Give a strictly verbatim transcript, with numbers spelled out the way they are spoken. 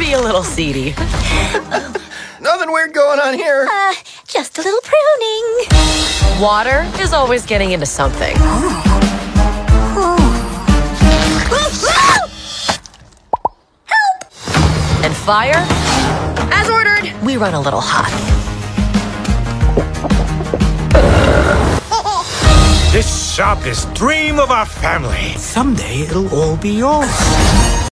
be a little seedy. Nothing weird going on here. Uh, just a little pruning. Water is always getting into something. And fire? As ordered, we run a little hot. This shop is dream of our family. Someday it'll all be yours.